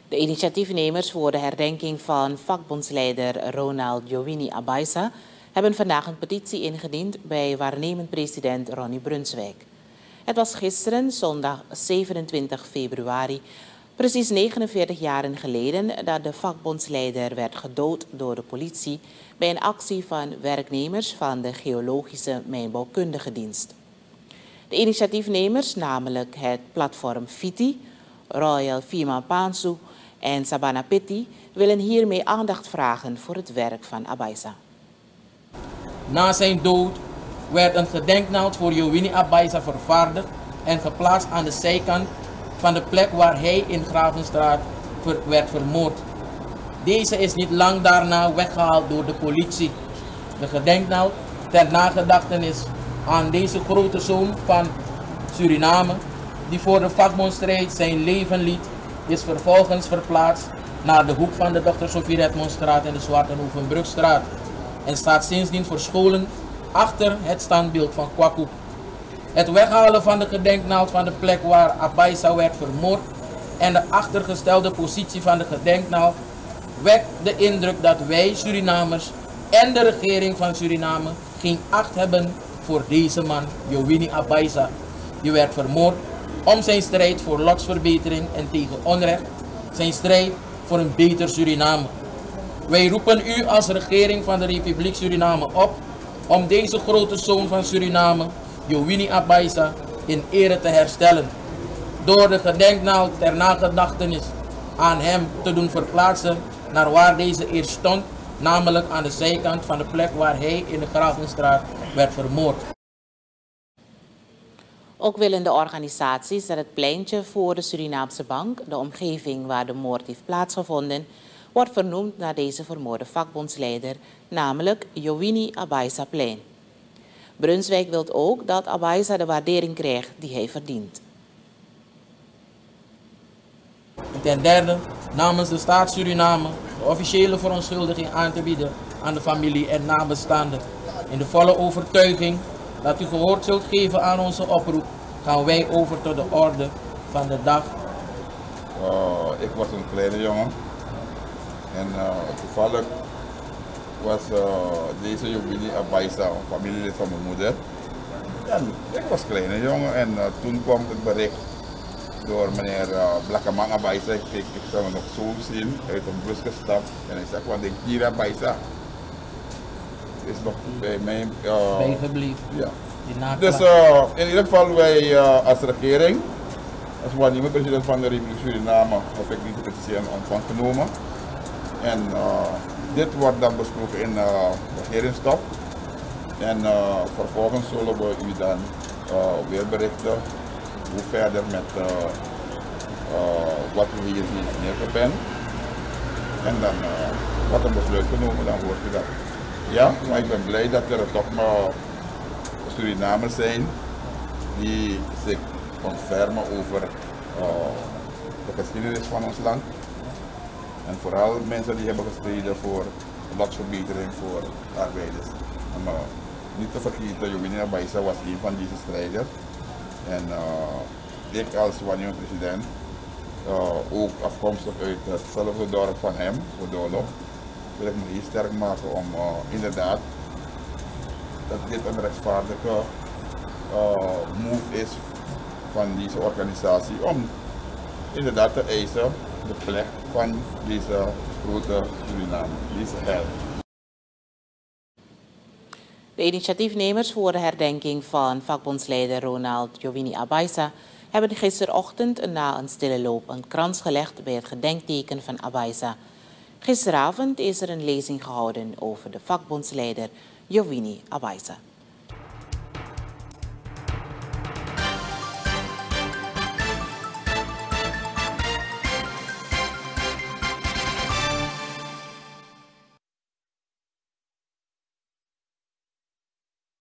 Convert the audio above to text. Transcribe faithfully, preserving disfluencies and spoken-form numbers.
De initiatiefnemers voor de herdenking van vakbondsleider Ronald Jovini Abaisa hebben vandaag een petitie ingediend bij waarnemend president Ronnie Brunswijk. Het was gisteren, zondag zevenentwintig februari, precies negenenveertig jaren geleden dat de vakbondsleider werd gedood door de politie bij een actie van werknemers van de Geologische Mijnbouwkundige Dienst. De initiatiefnemers, namelijk het platform FITI, Royal Fima Pansu en Sabana Pitti, willen hiermee aandacht vragen voor het werk van Abaisa. Na zijn dood werd een gedenknaald voor Jovini Abaisa vervaardigd en geplaatst aan de zijkant van de plek waar hij in Gravenstraat ver werd vermoord. Deze is niet lang daarna weggehaald door de politie. De gedenknaald ter nagedachtenis aan deze grote zoon van Suriname, die voor de vakbondstrijd zijn leven liet, is vervolgens verplaatst naar de hoek van de dokter Sophie Redmondstraat en de Zwartenhoevenbrugstraat en staat sindsdien verscholen achter het standbeeld van Kwaku. Het weghalen van de gedenknaald van de plek waar Abaisa werd vermoord en de achtergestelde positie van de gedenknaald wekt de indruk dat wij Surinamers en de regering van Suriname geen acht hebben voor deze man, Jovini Abaisa. Die werd vermoord om zijn strijd voor lotsverbetering en tegen onrecht, zijn strijd voor een beter Suriname. Wij roepen u als regering van de Republiek Suriname op om deze grote zoon van Suriname, Jovini Abaisa, in ere te herstellen. Door de gedenknaald ter nagedachtenis aan hem te doen verplaatsen naar waar deze eerst stond, namelijk aan de zijkant van de plek waar hij in de Gravenstraat werd vermoord. Ook willen de organisaties dat het pleintje voor de Surinaamse Bank, de omgeving waar de moord heeft plaatsgevonden, wordt vernoemd naar deze vermoorde vakbondsleider, namelijk Jovini Abaisa plein. Brunswijk wil ook dat Abaisa de waardering krijgt die hij verdient. En ten derde, namens de staat Suriname, de officiële verontschuldiging aan te bieden aan de familie en nabestaanden. In de volle overtuiging dat u gehoord zult geven aan onze oproep, gaan wij over tot de orde van de dag. Uh, ik was een kleine jongen en uh, toevallig was uh, deze Jovini Abaisa een familielid van mijn moeder. En ik was een kleine jongen en uh, toen kwam het bericht door meneer uh, Blakkamang Abaisa. Ik, ik, ik zou hem nog zo zien, uit een bus gestapt en hij zei, wat denk je hier Abaisa? Is nog bij mij uh, bijgebleven. Ja. Dus uh, in ieder geval wij uh, als regering, als waarnemend president van de Republiek Suriname, heb ik deze petitie in ontvangst genomen. En uh, dit wordt dan besproken in uh, de regeringstop. En uh, vervolgens zullen we u dan uh, weer berichten hoe verder met uh, uh, wat we hier neergepend. En dan uh, wordt een besluit genomen, dan hoort u dat. Ja, maar ik ben blij dat er toch maar Surinamers zijn die zich ontfermen over uh, de geschiedenis van ons land. En vooral mensen die hebben gestreden voor lotsverbetering voor arbeiders. En, uh, niet te vergeten, Jovini Abaisa was een van deze strijders. En uh, ik als waarnemend president, uh, ook afkomstig uit hetzelfde dorp van hem, Odolo, wil ik me hier sterk maken om uh, inderdaad dat dit een rechtvaardige uh, move is van deze organisatie om inderdaad te eisen de plek van deze grote Suriname, deze held. De initiatiefnemers voor de herdenking van vakbondsleider Ronald Jovini Abaisa hebben gisterochtend na een stille loop een krans gelegd bij het gedenkteken van Abaisa. Gisteravond is er een lezing gehouden over de vakbondsleider Jovini Abaisa.